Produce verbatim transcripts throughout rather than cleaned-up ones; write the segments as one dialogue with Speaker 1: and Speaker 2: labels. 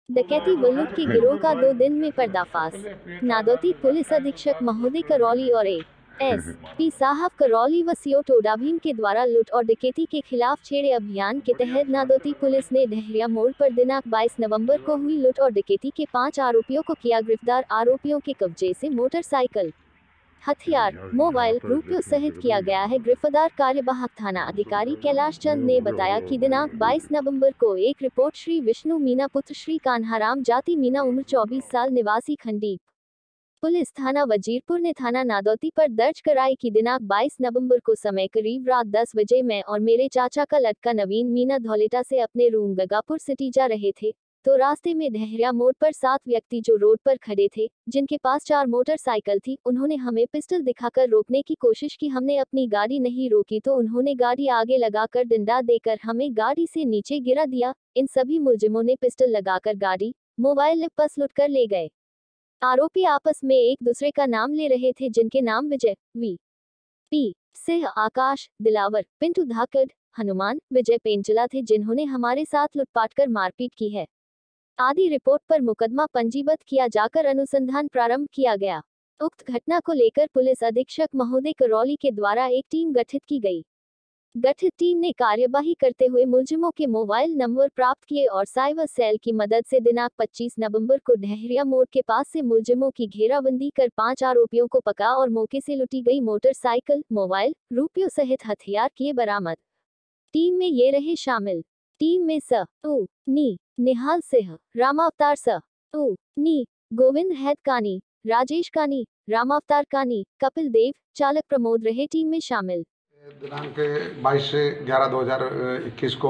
Speaker 1: डकैती व लूट के गिरोह का दो दिन में पर्दाफाश। नादौती पुलिस अधीक्षक महोदय करौली और ए एस पी साहब करौली व सीओ टोडा भीम के द्वारा लूट और डकैती के खिलाफ छेड़े अभियान के तहत नादौती पुलिस ने डहरिया मोड़ पर दिनांक बाईस नवंबर को हुई लूट और डकैती के पांच आरोपियों को किया गिरफ्तार। आरोपियों के कब्जे से मोटरसाइकिल, हथियार, मोबाइल, रुपयों सहित किया गया है गिरफ्तार। कार्यवाहक थाना अधिकारी कैलाश चंद ने बताया कि दिनांक बाईस नवंबर को एक रिपोर्ट श्री विष्णु मीना पुत्र श्री कान्हाराम जाति मीना उम्र चौबीस साल निवासी खंडीप पुलिस थाना वजीरपुर ने थाना नादौती पर दर्ज कराई कि दिनांक बाईस नवंबर को समय करीब रात दस बजे मैं और मेरे चाचा का लड़का नवीन मीना धौलेटा से अपने रूम गगापुर सिटी जा रहे थे, तो रास्ते में डहरिया मोड़ पर सात व्यक्ति जो रोड पर खड़े थे, जिनके पास चार मोटरसाइकिल थी, उन्होंने हमें पिस्टल दिखाकर रोकने की कोशिश की। हमने अपनी गाड़ी नहीं रोकी तो उन्होंने गाड़ी आगे लगाकर डंडा देकर हमें गाड़ी से नीचे गिरा दिया। इन सभी मुलजिमों ने पिस्टल लगाकर गाड़ी, मोबाइल लिपस लूट कर ले गए। आरोपी आपस में एक दूसरे का नाम ले रहे थे, जिनके नाम विजय, वी पी सिंह, आकाश, दिलावर, पिंटू धाकड़, हनुमान, विजय पेंचला थे, जिन्होंने हमारे साथ लूटपाट कर मारपीट की है। आदि रिपोर्ट पर मुकदमा पंजीबद्ध किया जाकर अनुसंधान प्रारंभ किया गया। उक्त घटना को लेकर पुलिस अधीक्षक महोदय करौली के द्वारा एक टीम गठित की गई। गठित टीम ने कार्यवाही करते हुए मुलजिमों के मोबाइल नंबर प्राप्त किए और साइबर सेल की मदद से दिनांक पच्चीस नवंबर को डहरिया मोड़ के पास से मुलजिमों की घेराबंदी कर पांच आरोपियों को पकड़ा और मौके से लूटी गई मोटरसाइकिल, मोबाइल, रुपयों सहित हथियार किए बरामद। टीम में ये रहे शामिल। टीम में स उ नी निहाल सिंह, रामावतार स उ नी गोविंद हैद कानी, राजेश कानी, रामावतार कानी, कपिल देव, चालक प्रमोद रहे टीम में शामिल।
Speaker 2: दिनांक बाईस से ग्यारह दो हज़ार इक्कीस को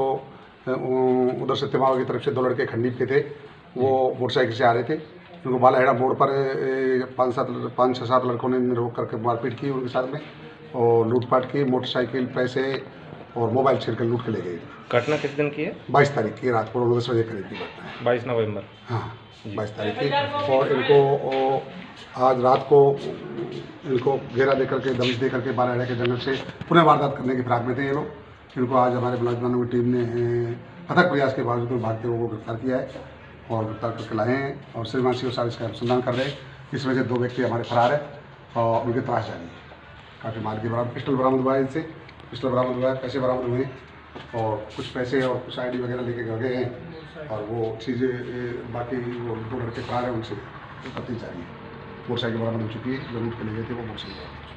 Speaker 2: उधर से तिमावा की तरफ से दो लड़के खंडीप के थे। वो मोटरसाइकिल से आ रहे थे। उनको बालाहेड़ा मोड़ पर पाँच सात पाँच छः सात लड़कों ने रोक करके मारपीट की उनके साथ में और लूटपाट की। मोटरसाइकिल, पैसे और मोबाइल छीन कर लूट के ले गए।
Speaker 3: घटना किस दिन की है?
Speaker 2: बाईस तारीख की रात को दस बजे करीब की घटना है।
Speaker 3: बाईस नवंबर।
Speaker 2: हाँ, बाईस तारीख की। और इनको आज रात को इनको घेरा दे करके, दमिश दे करके बालाहेड़ा के जंगल से पुनः वारदात करने की फिराक में थे ये लोग। इनको आज हमारे मुलाजिमानों की टीम ने अथक प्रयास के बावजूद भागते हुए को गिरफ्तार किया है और गिरफ्तार करके लाए हैं और श्रीमान सी साल इसका अनुसंधान कर रहे हैं। इसमें से दो व्यक्ति हमारे फरार है और उनकी तलाश जारी है। काफ़ी माल के बरामद, पिस्टल बरामद हुआ है, इनसे पिस्टल बरामद हुआ है, पैसे बरामद हुए हैं और कुछ पैसे और कुछ आई डी वगैरह लेके गए हैं और वो चीज़ें बाकी वो दो लड़के फरार हैं, उनसे तफ्तीश जारी है। मोटरसाइकिल बरामद हो चुकी है, जो लूट के ले गए थे वो मोटरसाइकिल।